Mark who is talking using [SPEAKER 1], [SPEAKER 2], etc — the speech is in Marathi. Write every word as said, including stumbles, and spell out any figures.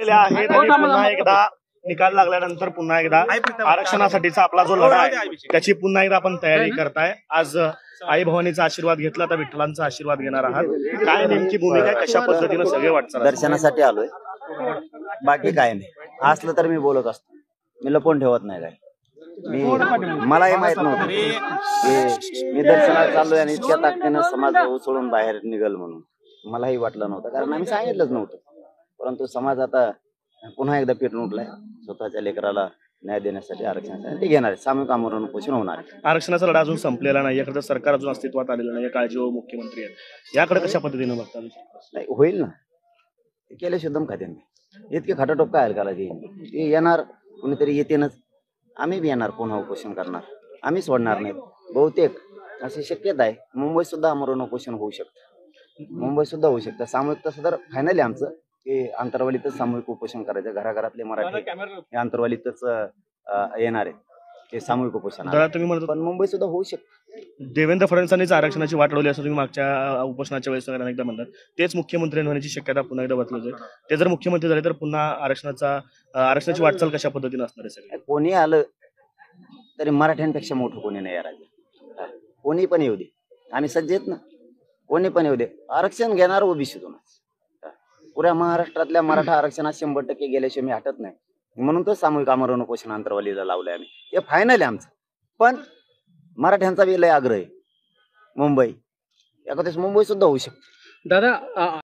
[SPEAKER 1] झालेल्या आहेत आणि पुन्हा एकदा निकाल लागल्यानंतर पुन्हा एकदा आरक्षणासाठीचा आपला जो लढा आहे त्याची पुन्हा एकदा आपण तयारी करताय. आज आई भवानीचा आशीर्वाद घेतला तर विठ्ठलांचा आशीर्वाद घेणार आहात. काय नेमकी भूमिका आहे, कशा पद्धतीने सगळे वाटचाल?
[SPEAKER 2] दर्शनासाठी आलोय, बाकी काय नाही. असलं तर मी बोलत असतो, मी लपवून ठेवत नाही काय. मी मलाही माहित नव्हतं की मी दर्शनाला चाललोय आणि इतक्या ताकदीनं समाज उसळून बाहेर निघल म्हणून मलाही वाटलं नव्हतं, कारण आम्ही सांगितलंच नव्हतं. परंतु समाज आता पुन्हा एकदा पेटून उठलाय. स्वतःच्या लेकराला न्याय देण्यासाठी आरक्षणासाठी घेणार आहे. सामूहिक आमरण उपोषण होणार आहे.
[SPEAKER 1] आरक्षणाचा लढा अजून संपलेला नाही, याकडे सरकार अजून अस्तित्वात आलेलं नाही, काळजी व मुख्यमंत्री आहेत, याकडे कशा पद्धतीने बघतात?
[SPEAKER 2] नाही होईल ना, ते केले शुद्धम खाते. इतके खटाटोप काय हलकाला ते येणार, कुणीतरी येतेनच. आम्ही बी येणार, पुन्हा उपोषण करणार, आम्ही सोडणार नाही. बहुतेक अशी शक्यता आहे मुंबईत सुद्धा आमरण उपोषण होऊ शकतं. मुंबईत सुद्धा होऊ शकतं सामूहिक. तसं तर फायनल आहे आमचं की आंतरवालीतच सामूहिक उपोषण करायचं. घराघरातले मराठी हे आंतरवालीतच येणार आहे ते सामूहिक उपोषण.
[SPEAKER 1] तुम्ही म्हणता
[SPEAKER 2] पण मुंबईत सुद्धा होऊ शकतं.
[SPEAKER 1] देवेंद्र फडणवीसांनीच आरक्षणाची वाट लावली असं तुम्ही मागच्या उपोषणाच्या वेळेस एकदा म्हणतात. तेच मुख्यमंत्री होण्याची शक्यता पुन्हा एकदा बदलत आहे. ते जर मुख्यमंत्री झाले तर पुन्हा आरक्षणाचा आरक्षणाची वाटचाल कशा पद्धतीने असणार आहे? सगळे
[SPEAKER 2] कोणी आलं तरी मराठ्यांपेक्षा मोठं कोणी नाही राजा. कोणी पण येऊ दे, आम्ही सज्ज आहेत ना. कोणी पण येऊ दे, आरक्षण घेणार ओबीसीतूनच. पुऱ्या महाराष्ट्रातल्या मराठा आरक्षणात शंभर टक्के गेल्याशिवाय मी हटत नाही. म्हणून तर सामूहिक आमरण उपोषण आंतरवालीला लावलंय आम्ही. हे फायनल आहे आमचं. पण मराठ्यांचा बी लय आग्रह आहे. मुंबई एखाद्याच मुंबई सुद्धा होऊ शकते
[SPEAKER 3] दादा.